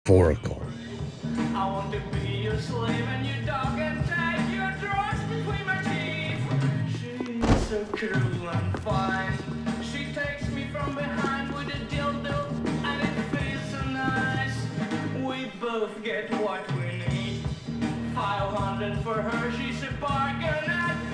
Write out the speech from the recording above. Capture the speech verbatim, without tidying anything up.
Oracle. I want to be your slave and your dog and take your drawers between my teeth. She's so cool and fine. She takes me from behind with a dildo and it feels so nice. We both get what we need. five hundred for her, she's a bargain at